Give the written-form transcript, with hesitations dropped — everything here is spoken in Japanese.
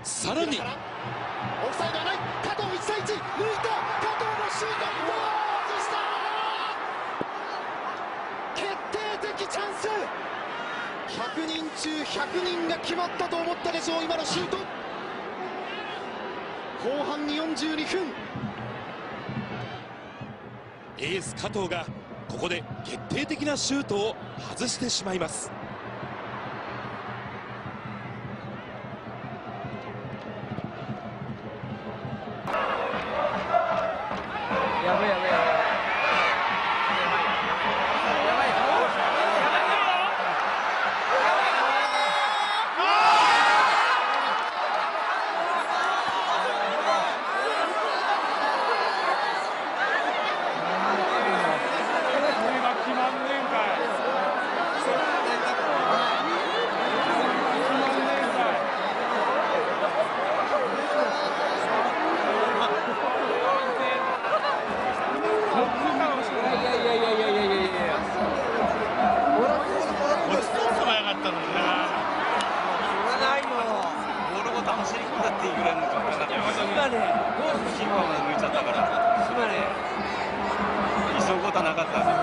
さらにオフサイドはない。加藤1対1抜いた。加藤のシュート、決定的チャンス。100人中100人が決まったと思ったでしょう、今のシュート。後半42分、 エース加藤がここで決定的なシュートを外してしまいます。 やばいやばいやばいやばい走り込んだっていいぐらいの感覚だった。今ね、キーパーまで抜いちゃったから。今ね、急ぐことはなかった。